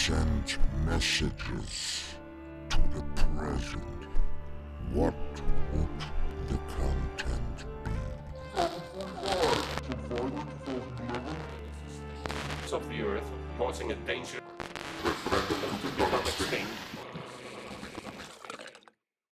send messages to the present, what would the content be? Of the Earth, causing a danger to become extinct.